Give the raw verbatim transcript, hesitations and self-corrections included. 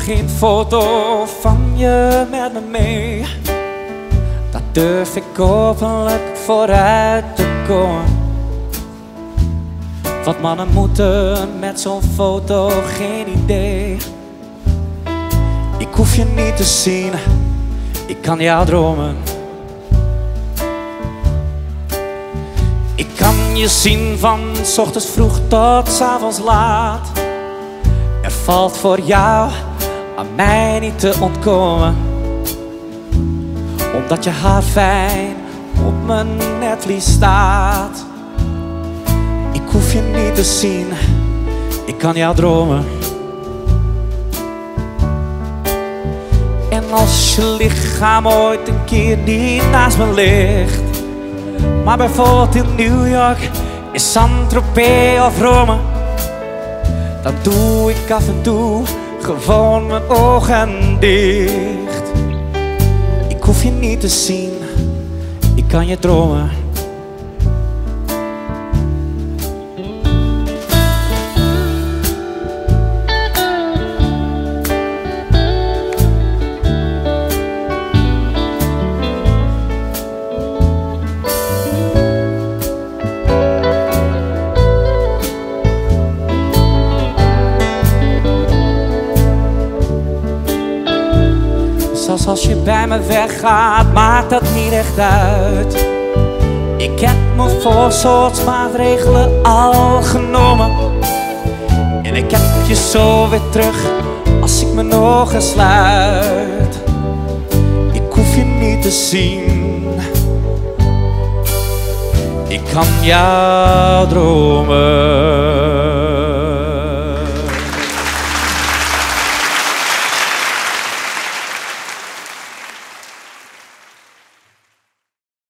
geen foto van je met me mee. Daar durf ik openlijk vooruit te komen. Wat mannen moeten met zo'n foto, geen idee. Ik hoef je niet te zien, ik kan jou dromen. Ik kan je zien van 's ochtends vroeg tot 's avonds laat. Er valt voor jou aan mij niet te ontkomen, omdat je haar fijn op mijn netvlies staat. Ik hoef je niet te zien, ik kan jou dromen. En als je lichaam ooit een keer niet naast me ligt, maar bijvoorbeeld in New York, in Saint-Tropez of Rome, dan doe ik af en toe gewoon mijn ogen dicht. Ik hoef je niet te zien, ik kan je dromen. Zelfs als je bij me weggaat, maakt dat niet echt uit. Ik heb mijn voorzorgsmaatregelen al genomen. En ik heb je zo weer terug als ik mijn ogen sluit. Ik hoef je niet te zien, ik kan jou dromen.